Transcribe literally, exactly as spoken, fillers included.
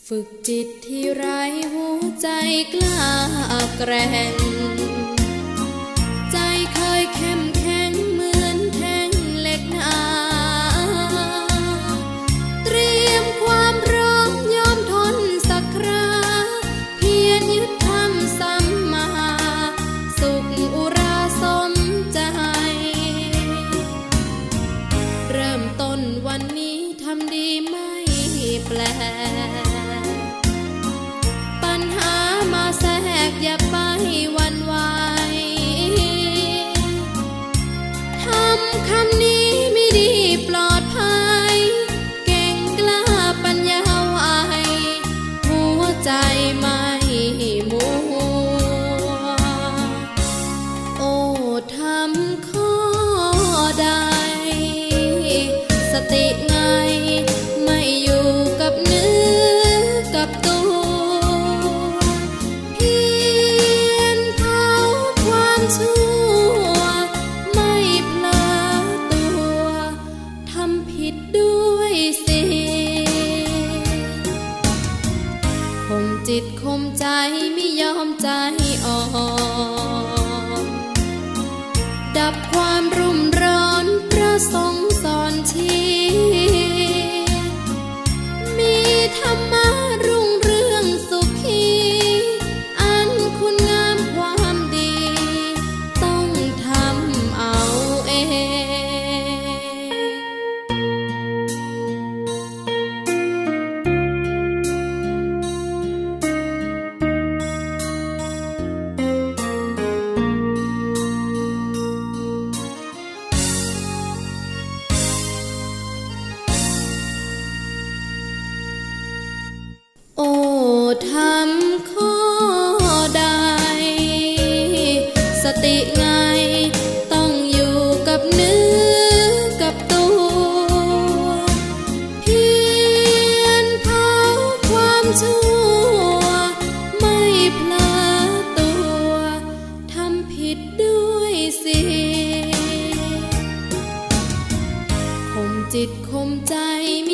ฝึกจิตที่ไร้หัวใจกล้าแกร่งใจเคยเข้มแข็งเหมือนแท่งเหล็กหนาเตรียมความพร้อมยอมทนสักคราเพียรยึดทำสัมมาสุขอุราสมใจเริ่มต้นวันนี้ทำดีไม่แปลปัญหามาแทรกอย่าไปหวั่นไหวทำคำนี้ไม่ดีปลอดภัยเก่งกล้าปัญญาไวหัวใจไม่มัวโอ้ทำข้อใดสติไงไม่อยู่กับเนื้อกับตัวเพียรเผาความชั่วไม่เพลอตัวทำผิดด้วยสิคมจิตคมใจไม่ยอมใจอ่อนดับความรุ่มร้อนพระทรงสอนชี้มีธรรมะรุ่งเรืองสุขีอันคุณงามความดีต้องทำเอาเองโอ้ทำข้อใดสติไงต้องอยู่กับเนื้อกับตัวเพียรเผาความชั่วไม่เพลอตัวทำผิดด้วยสิคมจิตคมใจ